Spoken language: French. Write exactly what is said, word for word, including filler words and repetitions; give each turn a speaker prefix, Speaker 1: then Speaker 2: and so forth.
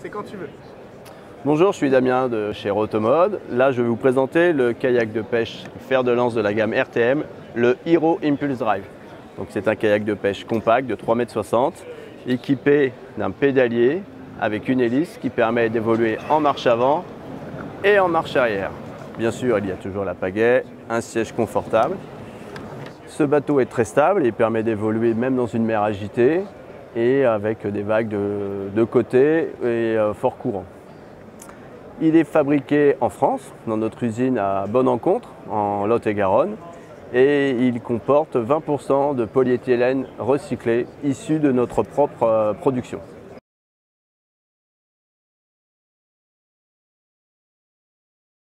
Speaker 1: c'est quand tu veux.
Speaker 2: Bonjour, je suis Damien de chez Rotomode. Là, je vais vous présenter le kayak de pêche fer de lance de la gamme R T M, le Hero Impulse Drive. Donc, c'est un kayak de pêche compact de trois mètres soixante, équipé d'un pédalier avec une hélice qui permet d'évoluer en marche avant et en marche arrière. Bien sûr, il y a toujours la pagaie, un siège confortable. Ce bateau est très stable et permet d'évoluer même dans une mer agitée et avec des vagues de, de côté et euh, fort courant. Il est fabriqué en France, dans notre usine à Bonne-Encontre, en Lot-et-Garonne, et il comporte vingt pour cent de polyéthylène recyclé issu de notre propre production.